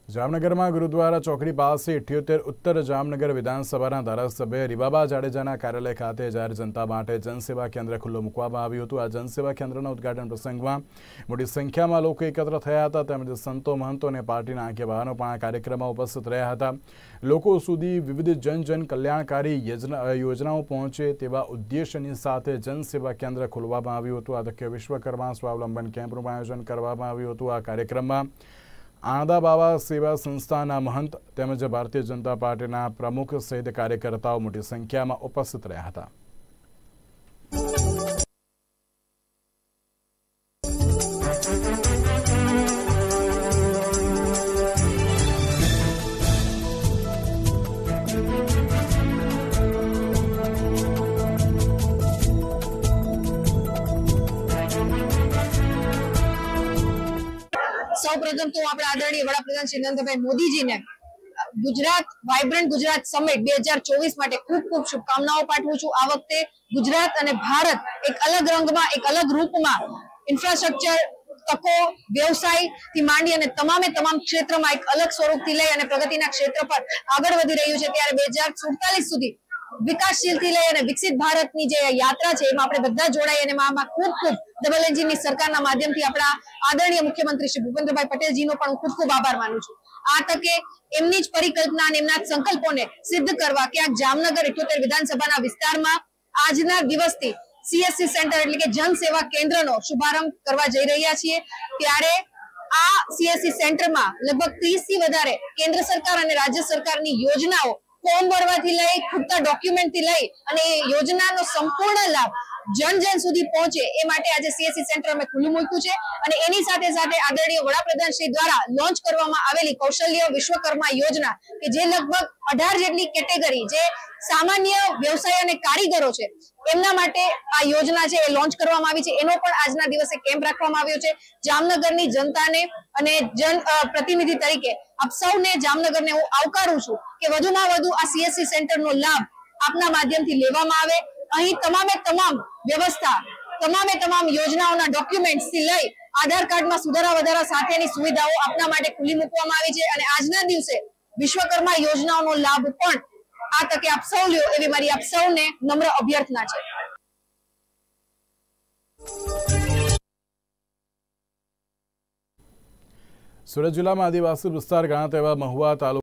જામનગરમાં ગુરુદ્વારા ચોકડી પાસે 78 ઉત્તર જામનગર વિધાનસભાના ધારાસભ્ય રીબાબા જાડેજાના કાર્યાલય ખાતે જાહેર જનતા માટે જનસેવા કેન્દ્ર ખુલ્લું મૂકવામાં આવ્યું હતું। આ જનસેવા કેન્દ્રના ઉદ્ઘાટન પ્રસંગમાં મોટી સંખ્યામાં લોકો એકત્ર થયા હતા તેમજ સંતો મહંતો અને પાર્ટીના આગેવાનો પણ આ કાર્યક્રમમાં ઉપસ્થિત રહ્યા હતા। લોકો સુધી વિવિધ જન કલ્યાણકારી યોજનાઓ પહોંચે તેવા ઉદ્દેશ્યની સાથે જનસેવા કેન્દ્ર ખોલવામાં આવ્યું હતું। આ તકે વિશ્વકર્મા સ્વાવલંબન કેમ્પનું આયોજન કરવામાં આવ્યું હતું। આ કાર્યક્રમમાં આણંદા બાવા સેવા સંસ્થાના મહંત તેમજ ભારતીય જનતા પાર્ટીના પ્રમુખ સહિત કાર્યકર્તાઓ મોટી સંખ્યામાં ઉપસ્થિત રહ્યા હતા। સૌપ્રથમ તો આપણે આદરણીય વડાપ્રધાન શ્રી નરેન્દ્રભાઈ મોદીજીને ગુજરાત વાઇબ્રન્ટ ગુજરાત સમિટ 2024 માટે ખૂબ ખૂબ શુભકામનાઓ પાઠવું છું। આ વખતે ગુજરાત અને ભારત એક અલગ રંગમાં એક અલગ રૂપમાં ઇન્ફ્રાસ્ટ્રક્ચર તકો વ્યવસાયથી માંડી અને તમામે તમામ ક્ષેત્રમાં એક અલગ સ્વરૂપથી લઈ અને પ્રગતિના ક્ષેત્ર પર આગળ વધી રહ્યું છે। ત્યારે 2047 સુધી વિકાસશીલથી લઈ અને વિકસિત ભારતની જે યાત્રા છે એમાં આપણે બધા જોડાઈ અને આમાં ખૂબ ખૂબ ડબલ એન્જિનની સરકારના માધ્યમથી આપણા આદરણીય મુખ્યમંત્રી શ્રી ભૂપેન્દ્રભાઈ પટેલજીનો પણ ખૂબ ખૂબ આભાર માનું છું। આ તકે એમની જ પરિકલ્પના અને એમના જ સંકલ્પોને સિદ્ધ કરવા ક્યાંક જામનગર 78 વિધાનસભાના વિસ્તારમાં આજના દિવસથી CSC સેન્ટર એટલે કે જન સેવા કેન્દ્રનો શુભારંભ કરવા જઈ રહ્યા છીએ। ત્યારે આ CSC સેન્ટરમાં લગભગ 30 થી વધારે કેન્દ્ર સરકાર અને રાજ્ય સરકારની યોજનાઓ ફોર્મ ભરવાથી લઈ ખૂટતા ડોક્યુમેન્ટથી લઈ અને એ યોજનાનો સંપૂર્ણ લાભ જન સુધી પહોંચે એ માટે આજે CSC સેન્ટર અમે ખુલ્લું મૂક્યું છે। અને એની સાથે સાથે આદરણીય વડાપ્રધાન શ્રી દ્વારા લોન્ચ કરવામાં આવેલી કૌશલ્ય વિશ્વકર્મા યોજના કે જે લગભગ 18 જેટલી કેટેગરી જે સામાન્ય વ્યવસાય અને કારીગરો છે એમના માટે આ યોજના છે એ લોન્ચ કરવામાં આવી છે। એનો પણ આજના દિવસે કેમ્પ રાખવામાં આવ્યો છે। જામનગરની જનતાને અને જન પ્રતિનિધિ તરીકે આપ સૌને જામનગરને હું આવકારું છું કે વધુમાં વધુ આ CSC સેન્ટરનો લાભ આપના માધ્યમથી લેવામાં આવે। અહીં તમામે તમામ વ્યવસ્થા તમામે તમામ યોજનાઓના ડોક્યુમેન્ટ્સથી લઈ આધાર કાર્ડમાં સુધારા વધારા સાથેની સુવિધાઓ આપના માટે ખુલ્લી મૂકવામાં આવી છે। અને આજના દિવસે વિશ્વકર્મા યોજનાઓનો લાભ પણ આ તકે આપ સૌ લ્યો એવી મારી આપ સૌને નમ્ર અભ્યર્થના છે। સુરત જિલ્લામાં આદિવાસી વિસ્તાર ગણાતા એવા મહુવા તાલુકા